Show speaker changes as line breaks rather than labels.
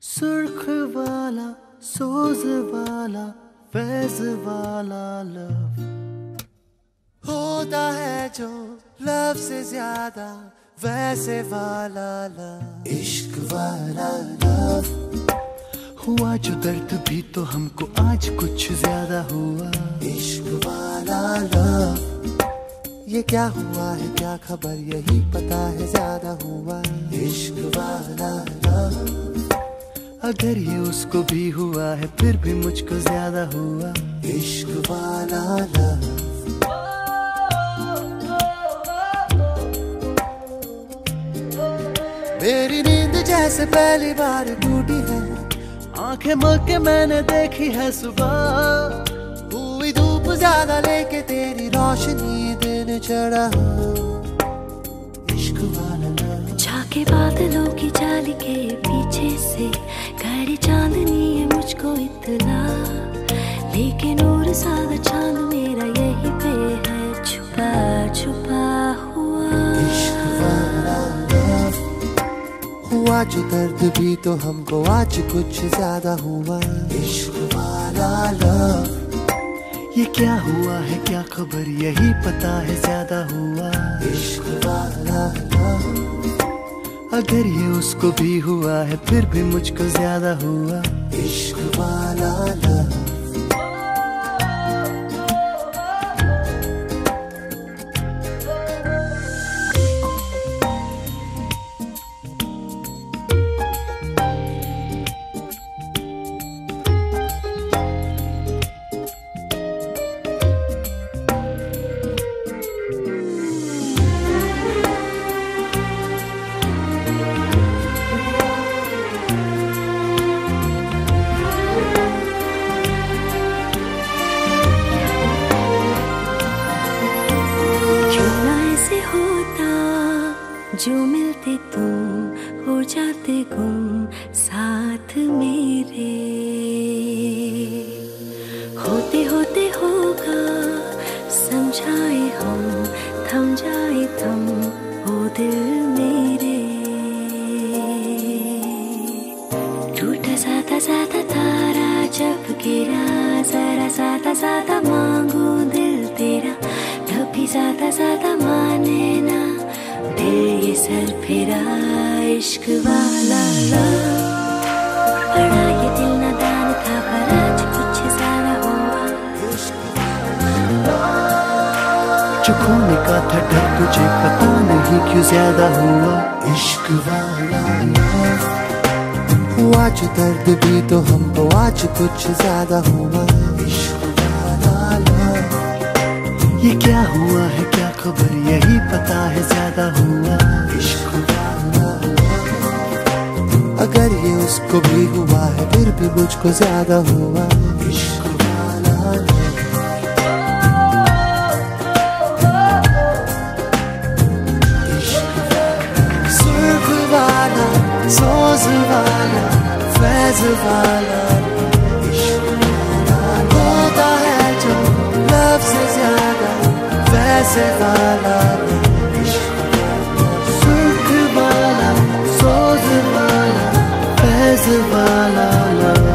सुर्ख वाला, सोज वाला, फैज वाला लव होता है जो लव से ज्यादा वैसे वाला लव। इश्क वाला लव हुआ जो दर्द भी तो हमको आज कुछ ज्यादा हुआ। इश्क वाला लव ये क्या हुआ है क्या खबर यही पता है ज्यादा हुआ। इश्क वाला लव अगर ये उसको भी हुआ है फिर भी मुझको ज्यादा हुआ। इश्क वाला लव मेरी नींद जैसे पहली बार टूटी है, आंखें मल के मैंने देखी है सुबह। हुई धूप ज्यादा लेके तेरी रोशनी दिन चढ़ा। इश्क वाला लव
झाके बादलों की जाली के पीछे से खड़ी चांदनी है मुझको इतना, लेकिन और सादा चांद मेरा यही पे है छुपा छुपा हुआ।
इश्क वाला लव हुआ जो दर्द भी तो हमको आज कुछ ज्यादा हुआ। इश्क वाला लव ये क्या हुआ है क्या खबर यही पता है ज्यादा हुआ। इश्क वाला लव अगर ये उसको भी हुआ है फिर भी मुझको ज्यादा हुआ। इश्क वाला लव
जो मिलते तुम हो जाते गुम साथ मेरे, होते होते होगा समझाए हम थम जाए थम हो दिल मेरे। टूटा साता साता तारा जब गिरा जरा साता साता मांगू दिल तेरा, कभी साता साता माने ना ये सर फिरा। इश्क वाला लव बड़ा ये दिल नादान था पर आज कुछ ज्यादा हुआ।
जो खोने का था डर तुझे पता नहीं क्यों ज्यादा हुआ। इश्क वाला लव हुआ जो दर्द भी तो हमको आज कुछ ज्यादा हुआ। इश्क वाला लव ये क्या हुआ है क्या खबर यही पता है ज्यादा हुआ। इश्क वाला लव अगर ये उसको भी हुआ है फिर भी मुझको ज्यादा हुआ। इश्क वाला लव सुर्ख वाला, सोज वाला, फैज वाला इश्क वाला होता है जो लव से ज्यादा वैसे वाला। सुर्ख वाला, सोज वाला, फैज वाला।